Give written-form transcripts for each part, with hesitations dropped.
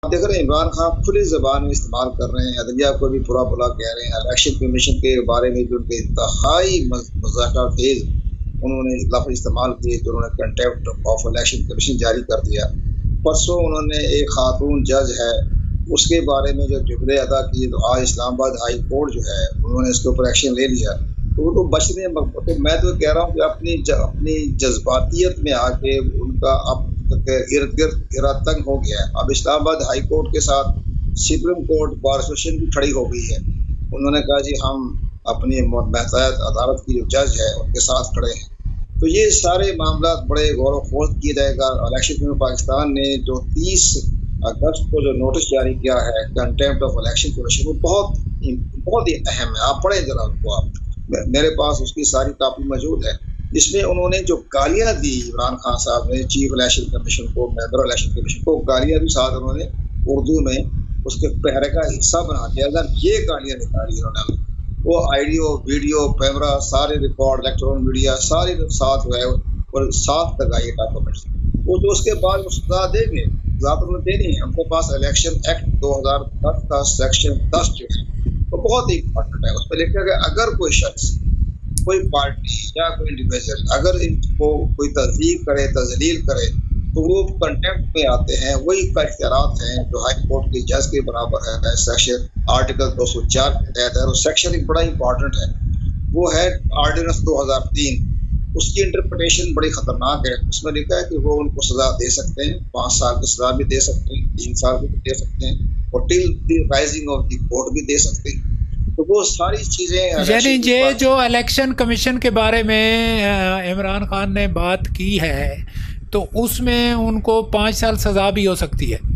دیکھ رہے ہیں عمران خان کھلی زبان میں استعمال کر رہے ہیں، عدلیہ کو بھی برا بلا کہہ رہے ہیں، الیکشن کمیشن کے بارے میں جو ان کے انتہائی مذاکرات خیز انہوں نے لفظ استعمال کیے کہ انہوں نے کنٹیمپٹ آف الیکشن کمیشن جاری کر دیا۔ پرسوں انہوں نے ایک خاتون جج ہے اس کے بارے میں جو جملے ادا کیے، تو آج اسلام آباد ہائی کورٹ جو ہے انہوں نے اس کے اوپر ایکشن لے لیا، تو وہ تو بچ رہے ہیں۔ تو میں تو کہہ رہا ہوں کہ اپنی جذباتیت میں آ کے ان کا اب ارد گرد گھیرا تنگ ہو گیا ہے۔ اب اسلام آباد ہائی کورٹ کے ساتھ سپریم کورٹ بار ایسوسیشن بھی کھڑی ہو گئی ہے، انہوں نے کہا جی ہم اپنی محتاط عدالت کی جو جج ہے ان کے ساتھ کھڑے ہیں۔ تو یہ سارے معاملات بڑے غور و خوض کیے جائے گا۔ الیکشن کمیشن پاکستان نے جو 30 اگست کو جو نوٹس جاری کیا ہے کنٹیمپٹ آف الیکشن کمیشن، وہ بہت ہی اہم ہے، آپ پڑھیں ذرا اس کو، آپ میرے پاس اس کی ساری کاپی موجود ہے، جس میں انہوں نے جو گالیاں دی عمران خان صاحب نے چیف الیکشن کمیشن کو، ممبر الیکشن کمیشن کو، گالیاں بھی ساتھ انہوں نے اردو میں اس کے پہرے کا حصہ بنا دیا۔ اگر یہ گالیاں نکالی انہوں نے، وہ آئیڈیو ویڈیو کیمرہ سارے ریکارڈ الیکٹرانک میڈیا سارے ساتھ ہوئے اور ساتھ لگائیے ڈاکومنٹس، وہ تو اس کے بعد وہ سزا دیں گے، سزا تو انہوں نے دینی ہے۔ ان کے پاس الیکشن ایکٹ 2010 کا سیکشن 10 جو ہے وہ بہت ہی امپورٹنٹ ہے، اس پہ لکھا گیا اگر کوئی شخص، کوئی پارٹی یا کوئی انڈیویجول اگر ان کو کوئی تذلیل کرے، تذلیل کرے، تو وہ کنٹیمپٹ میں آتے ہیں۔ وہی کا اختیارات ہیں جو ہائی کورٹ کے جج کے برابر ہے، سیکشن آرٹیکل 204 کے تحت ہے، اور سیکشن ایک بڑا امپورٹنٹ ہے، وہ ہے آرڈیننس 2003۔ اس کی انٹرپریٹیشن بڑی خطرناک ہے، اس میں لکھا ہے کہ وہ ان کو سزا دے سکتے ہیں، 5 سال کی سزا بھی دے سکتے ہیں، 3 سال کی بھی دے سکتے ہیں، اور till the rising of the court بھی دے سکتے ہیں۔ تو وہ ساری چیزیں یعنی یہ جو الیکشن کمیشن کے بارے میں عمران خان نے بات کی ہے تو اس میں ان کو 5 سال سزا بھی ہو سکتی ہے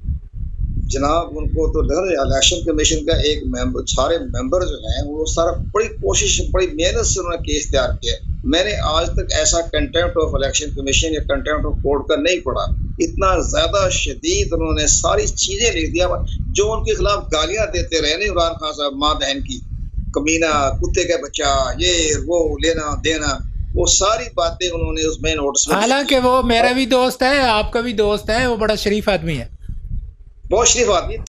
جناب۔ ان کو تو الیکشن کمیشن کا ایک ممبر، سارے ممبر جو ہیں وہ سارا بڑی کوشش، بڑی محنت سے انہوں نے کیس تیار کیا ہے۔ میں نے آج تک ایسا کنٹیمپٹ آف الیکشن کمیشن یا کنٹیمپٹ آف کورٹ کا نہیں پڑھا، اتنا زیادہ شدید انہوں نے ساری چیزیں لکھ دیا۔ جو ان کے خلاف گالیاں دیتے رہے نا عمران خان صاحب، ماں بہن کی، کمینہ، کتے کا بچہ، یہ وہ لینا دینا، وہ ساری باتیں انہوں نے اس میں نوٹس میں، حالانکہ وہ میرا بھی دوست ہے، آپ کا بھی دوست ہے، وہ بڑا شریف آدمی ہے، بہت شریف آدمی۔